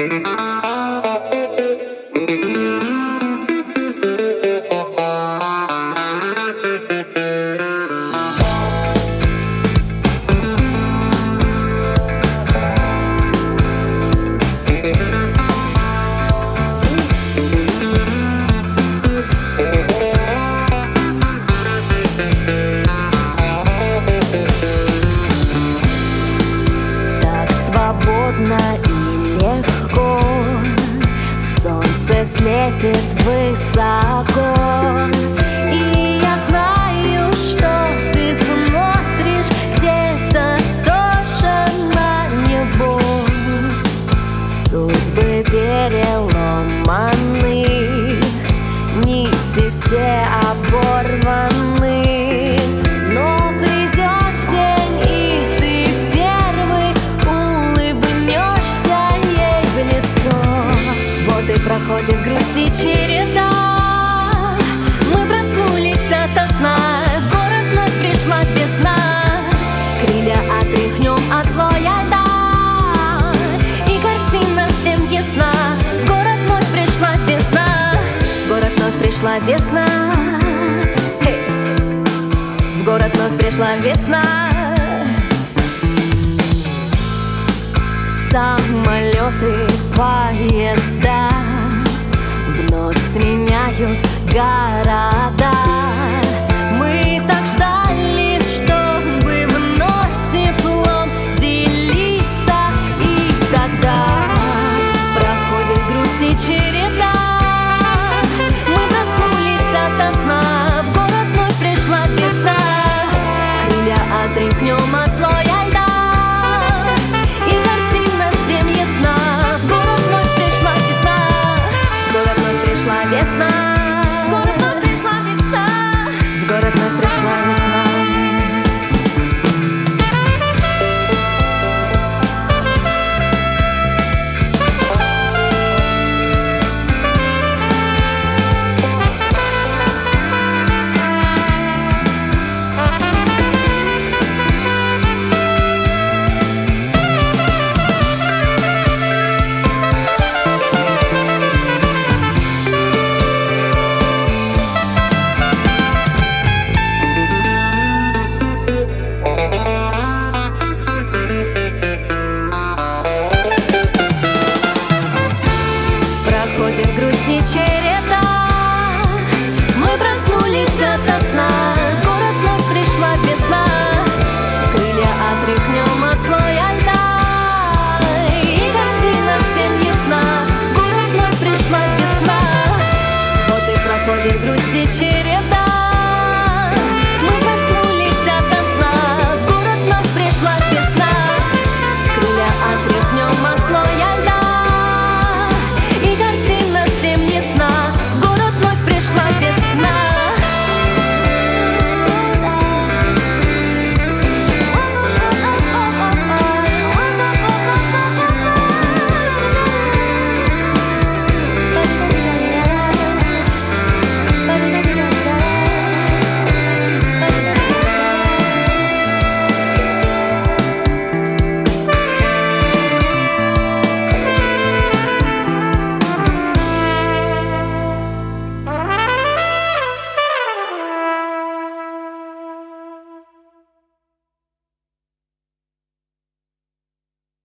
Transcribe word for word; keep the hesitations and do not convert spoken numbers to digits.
Слепит высоко, и я знаю, что ты смотришь где-то тоже на него. Судьбы переломаны, нити все оборваны, но придет день, и ты первый улыбнешься ей в лицо. Вот и проходит грусть и череда. Мы проснулись ото сна, в город вновь пришла весна. Крылья отряхнем от злой льда, и картина всем ясна. В город вновь пришла весна, в город вновь пришла весна. Hey! В город вновь пришла весна. Самолеты, поезда вновь сменяют города.